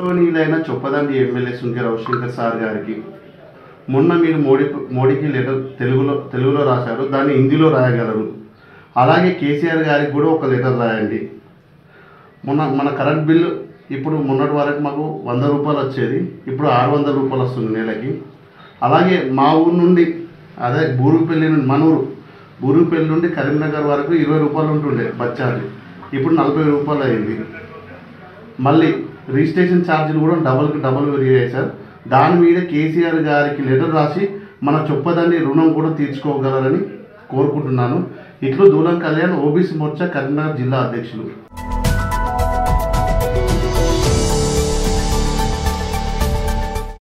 గౌరవనీయులైన Choppadandi MLA Sunke Ravishankar sir గారికి మొన్న మీరు మోడీకి లెటర్ తెలుగులో రాశారు, దాన్ని హిందీలో రాయగలరు. అలాగే కేసీఆర్ గారికి కూడా ఒక లెటర్ రాయండి. మన కరెంట్ బిల్లు ఇప్పుడు మొన్నటి వరకు మాకు 100 రూపాయలు వచ్చేది, ఇప్పుడు 600 రూపాయలు వస్తుంది నెలకి. అలాగే మా ఊరు నుండి అదే బూరుగుపల్లి నుండి బూరుగుపల్లి నుండి కరీంనగర్ వరకు 20 రూపాయలు ఉంటుండే బస్ ఛార్జ్, ఇప్పుడు 40 రూపాయలు అయింది. మళ్ళీ రిజిస్ట్రేషన్ ఛార్జీలు కూడా డబల్ పెరిగాయి సార్. దాని మీద కేసీఆర్ గారికి లెటర్ రాసి మన చొప్పదండి రుణం కూడా తీర్చుకోగలరని కోరుకుంటున్నాను. ఇట్లు దూలం కళ్యాణ్, ఓబీసీ మోర్చా కరీంనగర్ జిల్లా అధ్యక్షులు.